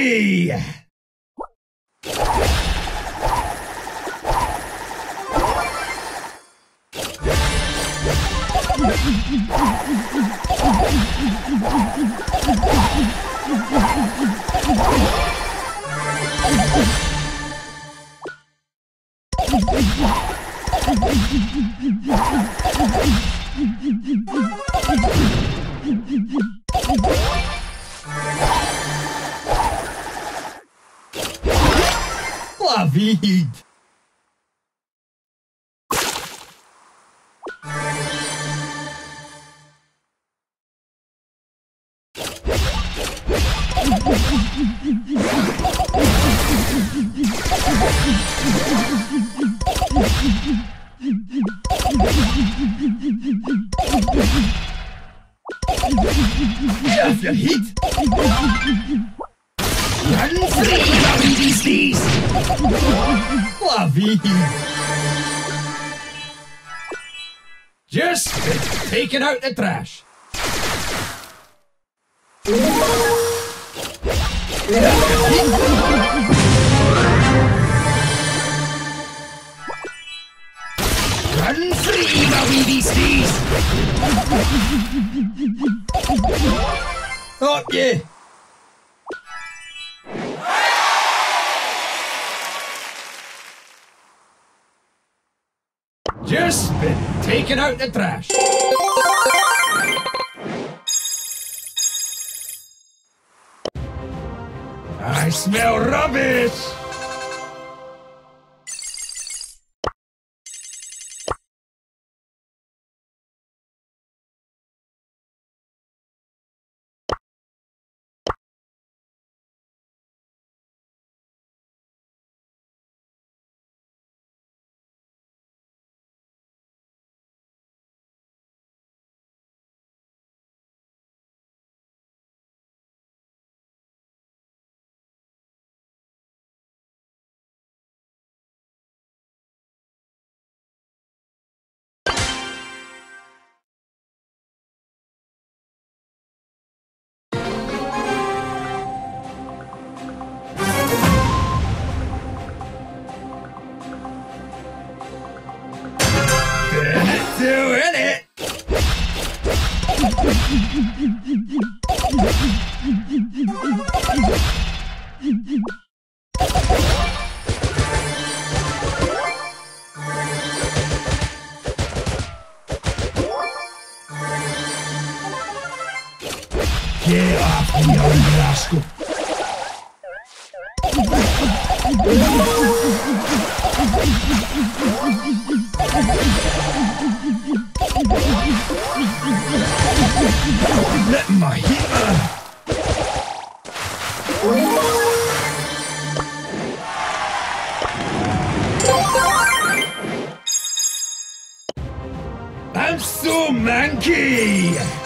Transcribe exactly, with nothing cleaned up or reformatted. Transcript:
monkey! La vida! Have you hit? Run free, W D Cs! La vida! Just taking out the trash. Run free, W D Cs! Oh, yeah! Just been taking out the trash. I smell rubbish! Doing it! Get off me, old rascal! Let my hitler! I'm so manky!